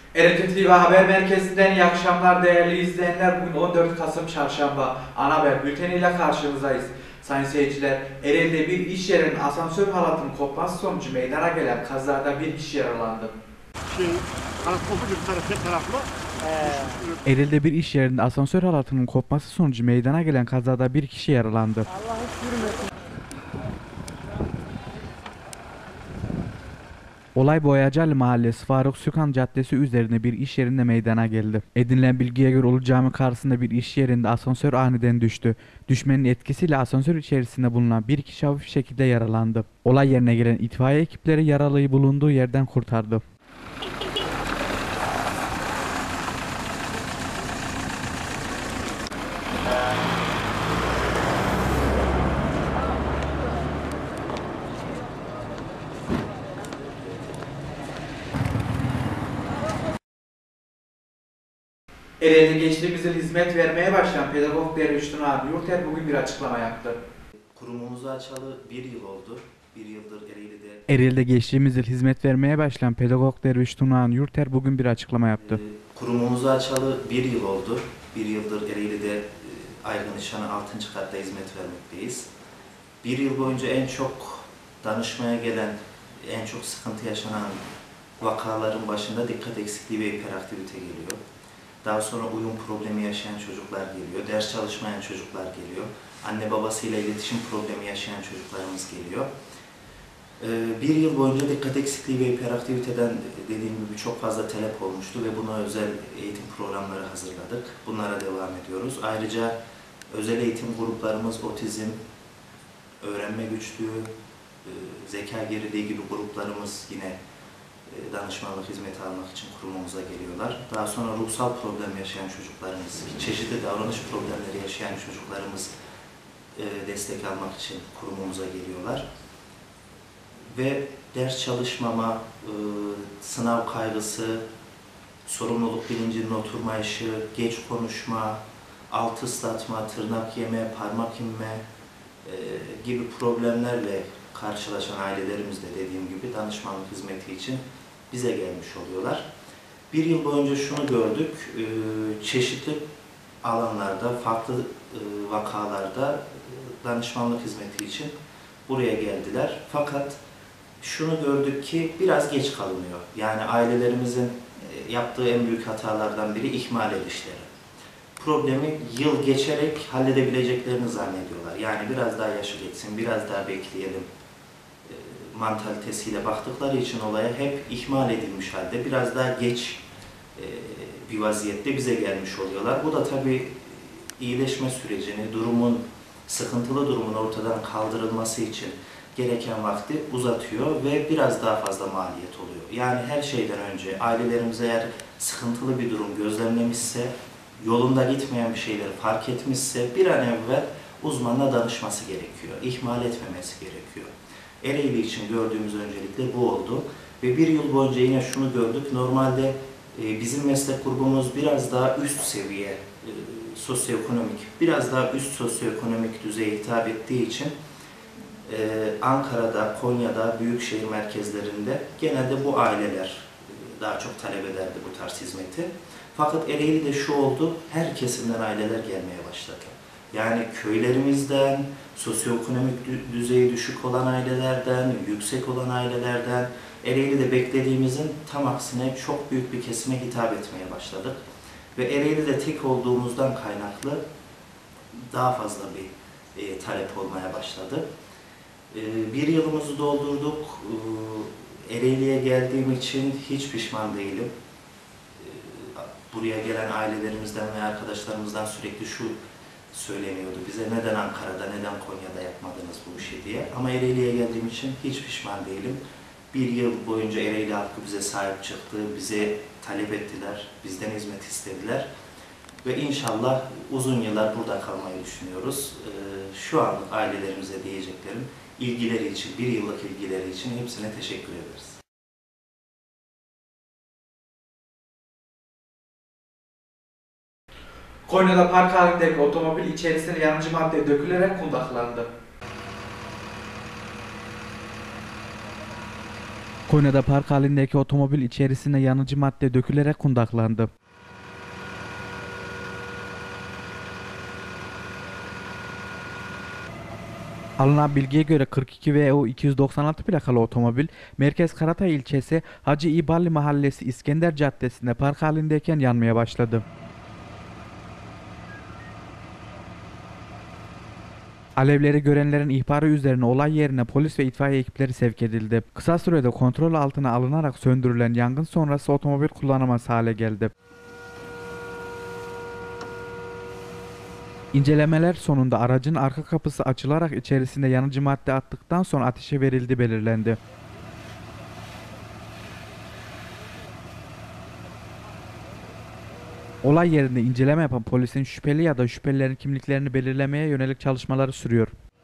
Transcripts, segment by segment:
RTT TV Haber Merkezi'nden iyi akşamlar değerli izleyenler. Bugün 14 Kasım Çarşamba ana haber bülteniyle karşınızdayız. Sayın seyirciler, Ereğli'de bir iş yerinin asansör halatının kopması sonucu meydana gelen kazada bir kişi yaralandı. Ereğli'de bir iş yerinde asansör halatının kopması sonucu meydana gelen kazada bir kişi yaralandı. Olay Boyacılı Mahallesi Faruk Sükan Caddesi üzerinde bir iş yerinde meydana geldi. Edinilen bilgiye göre Ulu Cami karşısında bir iş yerinde asansör aniden düştü. Düşmenin etkisiyle asansör içerisinde bulunan bir kişi hafif şekilde yaralandı. Olay yerine gelen itfaiye ekipleri yaralıyı bulunduğu yerden kurtardı. Ereğli'de geçtiğimiz yıl hizmet vermeye başlayan pedagog Derviş Tuna Yurter bugün bir açıklama yaptı. Kurumumuzu açalı bir yıl oldu. Bir yıldır Ereğli'de... Ereğli'de geçtiğimiz yıl hizmet vermeye başlayan pedagog Derviş Tuna Yurter bugün bir açıklama yaptı. Kurumumuzu açalı bir yıl oldu. Bir yıldır Ereğli'de Aygın Nişanı 6. katta hizmet vermekteyiz. Bir yıl boyunca en çok danışmaya gelen, en çok sıkıntı yaşanan vakaların başında dikkat eksikliği ve hiperaktivite geliyor. Daha sonra uyum problemi yaşayan çocuklar geliyor, ders çalışmayan çocuklar geliyor, anne babasıyla iletişim problemi yaşayan çocuklarımız geliyor. Bir yıl boyunca dikkat eksikliği ve hiperaktiviteden dediğim gibi çok fazla talep olmuştu ve buna özel eğitim programları hazırladık. Bunlara devam ediyoruz. Ayrıca özel eğitim gruplarımız otizm, öğrenme güçlüğü, zeka geriliği gibi gruplarımız yine danışmanlık hizmeti almak için kurumumuza geliyorlar. Daha sonra ruhsal problem yaşayan çocuklarımız, çeşitli davranış problemleri yaşayan çocuklarımız destek almak için kurumumuza geliyorlar. Ve ders çalışmama, sınav kaygısı, sorumluluk bilincinin oturmayışı, geç konuşma, alt ıslatma, tırnak yeme, parmak inme gibi problemlerle karşılaşan ailelerimiz de dediğim gibi danışmanlık hizmeti için bize gelmiş oluyorlar. Bir yıl boyunca şunu gördük, çeşitli alanlarda, farklı vakalarda danışmanlık hizmeti için buraya geldiler. Fakat şunu gördük ki biraz geç kalınıyor. Yani ailelerimizin yaptığı en büyük hatalardan biri ihmal edişleri. Problemi yıl geçerek halledebileceklerini zannediyorlar. Yani biraz daha yaşı geçsin, biraz daha bekleyelim mantalitesiyle baktıkları için olaya hep ihmal edilmiş halde biraz daha geç bir vaziyette bize gelmiş oluyorlar. Bu da tabii iyileşme sürecini, sıkıntılı durumun ortadan kaldırılması için gereken vakti uzatıyor ve biraz daha fazla maliyet oluyor. Yani her şeyden önce ailelerimiz eğer sıkıntılı bir durum gözlemlemişse, yolunda gitmeyen bir şeyleri fark etmişse bir an evvel uzmanla danışması gerekiyor. İhmal etmemesi gerekiyor. Ereğli için gördüğümüz öncelikle bu oldu. Ve bir yıl boyunca yine şunu gördük. Normalde bizim meslek grubumuz biraz daha üst seviye sosyoekonomik, biraz daha üst sosyoekonomik düzeye hitap ettiği için Ankara'da, Konya'da, büyükşehir merkezlerinde genelde bu aileler daha çok talep ederdi bu tarz hizmeti. Fakat Ereğli'de şu oldu, her kesimden aileler gelmeye başladı. Yani köylerimizden, sosyoekonomik düzeyi düşük olan ailelerden, yüksek olan ailelerden, Ereğli'de beklediğimizin tam aksine çok büyük bir kesime hitap etmeye başladık. Ve Ereğli'de tek olduğumuzdan kaynaklı daha fazla bir talep olmaya başladı. Bir yılımızı doldurduk. Ereğli'ye geldiğim için hiç pişman değilim. Buraya gelen ailelerimizden ve arkadaşlarımızdan sürekli şu söyleniyordu bize, neden Ankara'da, neden Konya'da yapmadınız bu işi diye. Ama Ereğli'ye geldiğim için hiç pişman değilim. Bir yıl boyunca Ereğli halkı bize sahip çıktı, bize talep ettiler, bizden hizmet istediler. Ve inşallah uzun yıllar burada kalmayı düşünüyoruz. Şu an ailelerimize diyeceklerim, ilgileri için, bir yıllık ilgileri için hepsine teşekkür ederiz. Konya'da park halindeki otomobil içerisine yanıcı madde dökülerek kundaklandı. Konya'da park halindeki otomobil içerisine yanıcı madde dökülerek kundaklandı. Alınan bilgiye göre 42 VO 296 plakalı otomobil Merkez Karatay ilçesi Hacı İballi Mahallesi İskender Caddesi'nde park halindeyken yanmaya başladı. Alevleri görenlerin ihbarı üzerine olay yerine polis ve itfaiye ekipleri sevk edildi. Kısa sürede kontrol altına alınarak söndürülen yangın sonrası otomobil kullanılmaz hale geldi. İncelemeler sonunda aracın arka kapısı açılarak içerisinde yanıcı madde attıktan sonra ateşe verildiği belirlendi. Olay yerinde inceleme yapan polisin şüpheli ya da şüphelilerin kimliklerini belirlemeye yönelik çalışmaları sürüyor.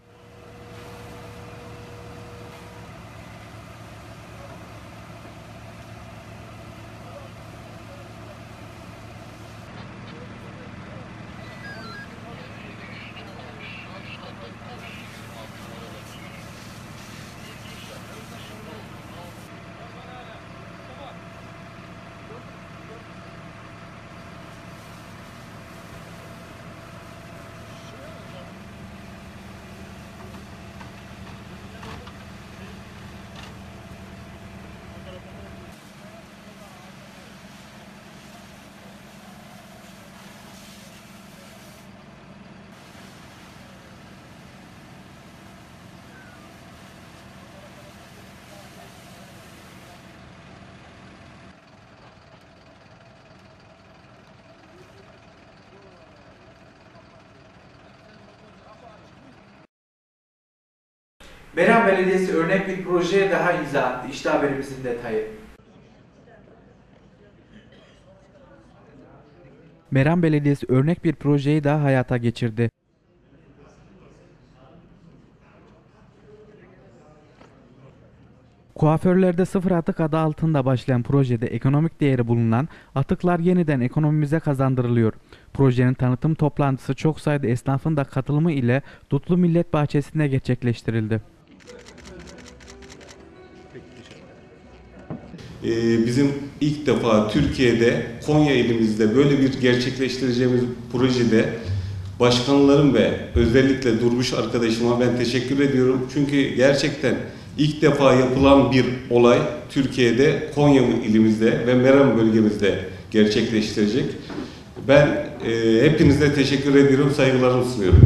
Meram Belediyesi örnek bir projeye daha imza attı. İşte haberimizin detayı. Meram Belediyesi örnek bir projeyi daha hayata geçirdi. Kuaförlerde sıfır atık adı altında başlayan projede ekonomik değeri bulunan atıklar yeniden ekonomimize kazandırılıyor. Projenin tanıtım toplantısı çok sayıda esnafın da katılımı ile Dutlu Millet Bahçesi'nde gerçekleştirildi. Bizim ilk defa Türkiye'de, Konya ilimizde böyle bir gerçekleştireceğimiz projede başkanlarım ve özellikle Durmuş arkadaşıma ben teşekkür ediyorum. Çünkü gerçekten ilk defa yapılan bir olay Türkiye'de, Konya ilimizde ve Meram bölgemizde gerçekleştirecek. Ben hepinize teşekkür ediyorum, saygılarımı sunuyorum.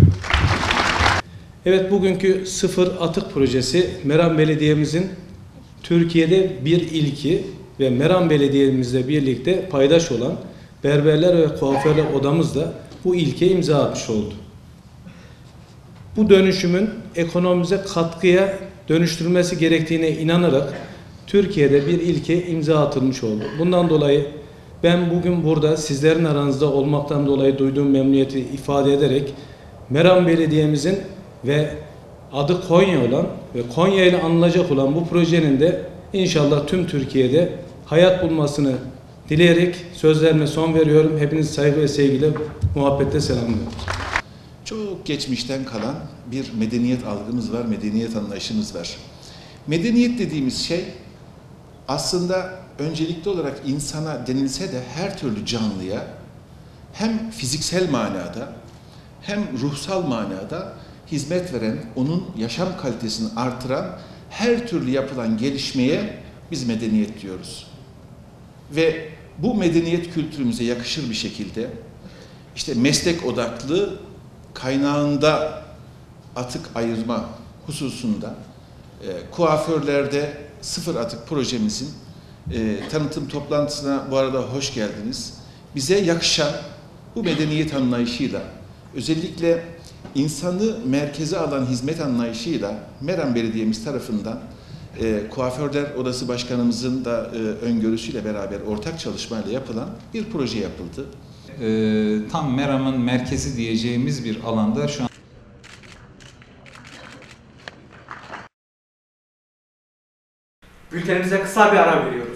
Evet, bugünkü sıfır atık projesi Meram Belediye'mizin Türkiye'de bir ilki ve Meram Belediye'mizle birlikte paydaş olan Berberler ve Kuaförler Odamız da bu ilke imza atmış oldu. Bu dönüşümün ekonomimize katkıya dönüştürülmesi gerektiğine inanarak Türkiye'de bir ilke imza atılmış oldu. Bundan dolayı ben bugün burada sizlerin aranızda olmaktan dolayı duyduğum memnuniyeti ifade ederek Meram Belediye'mizin ve adı Konya olan ve Konya ile anılacak olan bu projenin de inşallah tüm Türkiye'de hayat bulmasını dileyerek sözlerime son veriyorum. Hepinizi saygı ve sevgiyle, muhabbetle selamlıyorum. Çok geçmişten kalan bir medeniyet algımız var, medeniyet anlayışımız var. Medeniyet dediğimiz şey aslında öncelikli olarak insana denilse de her türlü canlıya hem fiziksel manada hem ruhsal manada hizmet veren, onun yaşam kalitesini artıran her türlü yapılan gelişmeye biz medeniyet diyoruz. Ve bu medeniyet kültürümüze yakışır bir şekilde işte meslek odaklı kaynağında atık ayırma hususunda kuaförlerde sıfır atık projemizin tanıtım toplantısına bu arada hoş geldiniz. Bize yakışan bu medeniyet anlayışıyla özellikle insanı merkeze alan hizmet anlayışıyla Meram Belediye'miz tarafından Kuaförler Odası Başkanımızın da öngörüsüyle beraber ortak çalışmayla yapılan bir proje yapıldı. Tam Meram'ın merkezi diyeceğimiz bir alanda şu an Bültenimize kısa bir ara veriyoruz.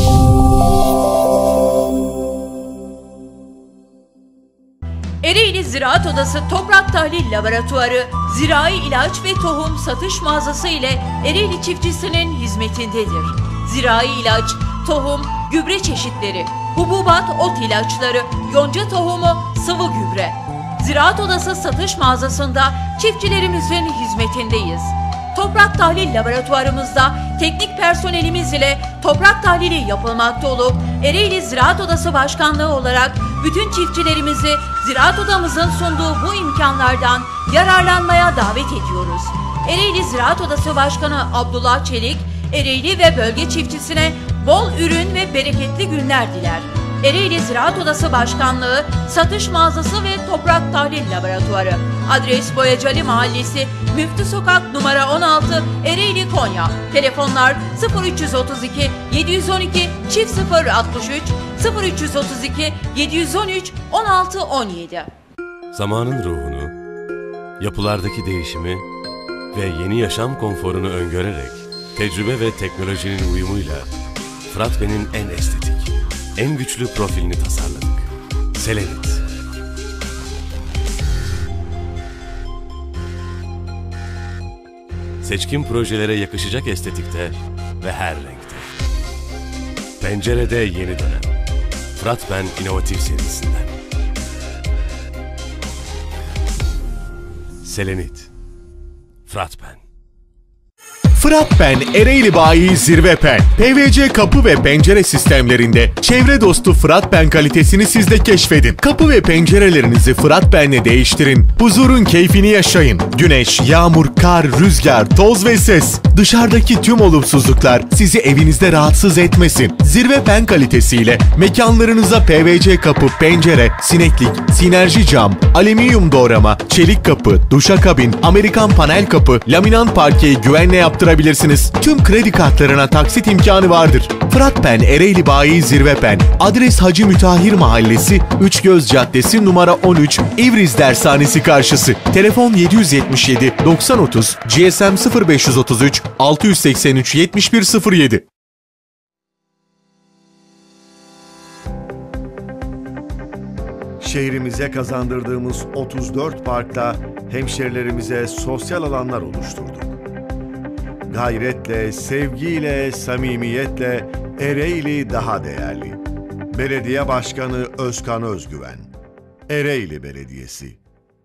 Ereğli Ziraat Odası Toprak Tahlil Laboratuvarı, zirai ilaç ve tohum satış mağazası ile Ereğli çiftçisinin hizmetindedir. Zirai ilaç, tohum, gübre çeşitleri, hububat, ot ilaçları, yonca tohumu, sıvı gübre. Ziraat Odası satış mağazasında çiftçilerimizin hizmetindeyiz. Toprak tahlil laboratuvarımızda teknik personelimiz ile toprak tahlili yapılmakta olup Ereğli Ziraat Odası Başkanlığı olarak bütün çiftçilerimizi Ziraat Odamızın sunduğu bu imkanlardan yararlanmaya davet ediyoruz. Ereğli Ziraat Odası Başkanı Abdullah Çelik, Ereğli ve bölge çiftçisine bol ürün ve bereketli günler diler. Ereğli Ziraat Odası Başkanlığı, Satış Mağazası ve Toprak Tahlil Laboratuvarı. Adres Boyacılı Mahallesi, Müftü Sokak numara 16, Ereğli, Konya. Telefonlar 0332 712 0063 0332 713 16 17. Zamanın ruhunu, yapılardaki değişimi ve yeni yaşam konforunu öngörerek tecrübe ve teknolojinin uyumuyla Fıratben'in en estetik, en güçlü profilini tasarladık. Selenit. Seçkin projelere yakışacak estetikte ve her renkte. Pencerede yeni dönem. Fıratben inovatif serisinden. Selenit. Fıratben. Fıratben Ereğli Bayi Zirvepen. PVC kapı ve pencere sistemlerinde çevre dostu Fıratben kalitesini siz de keşfedin. Kapı ve pencerelerinizi Fıratben'le değiştirin. Huzurun keyfini yaşayın. Güneş, yağmur, kar, rüzgar, toz ve ses. Dışarıdaki tüm olumsuzluklar sizi evinizde rahatsız etmesin. Zirvepen kalitesiyle mekanlarınıza PVC kapı, pencere, sineklik, sinerji cam, alüminyum doğrama, çelik kapı, duşakabin, Amerikan panel kapı, laminant parkeyi güvenle yaptırabilirsiniz. Tüm kredi kartlarına taksit imkanı vardır. Fıratben Ereğli Bayi Zirvepen. Adres Hacı Mütahhir Mahallesi, Üçgöz Caddesi numara 13, İvriz Dershanesi karşısı. Telefon 777 9030, GSM 0533 683 7107. Şehrimize kazandırdığımız 34 parkta hemşerilerimize sosyal alanlar oluşturduk. Gayretle, sevgiyle, samimiyetle Ereğli daha değerli. Belediye Başkanı Özkan Özgüven. Ereğli Belediyesi.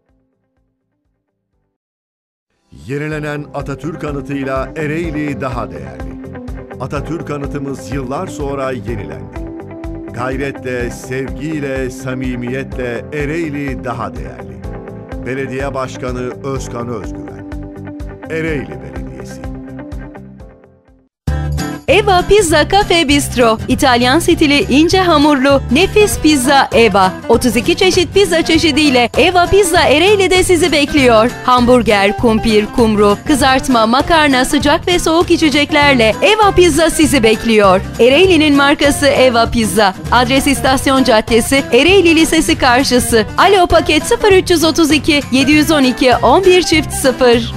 Yenilenen Atatürk anıtıyla Ereğli daha değerli. Atatürk anıtımız yıllar sonra yenilendi. Gayretle, sevgiyle, samimiyetle Ereğli daha değerli. Belediye Başkanı Özkan Özgüven. Ereğli Belediyesi. Eva Pizza Cafe Bistro, İtalyan stili ince hamurlu nefis pizza Eva. 32 çeşit pizza çeşidiyle Eva Pizza Ereğli'de sizi bekliyor. Hamburger, kumpir, kumru, kızartma, makarna, sıcak ve soğuk içeceklerle Eva Pizza sizi bekliyor. Ereğli'nin markası Eva Pizza. Adres İstasyon Caddesi, Ereğli Lisesi karşısı. Alo paket 0332 712 11 çift 0.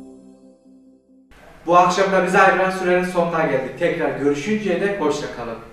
Bu akşam da bize ayrılan sürenin sonuna geldik. Tekrar görüşünceye dek hoşça kalın.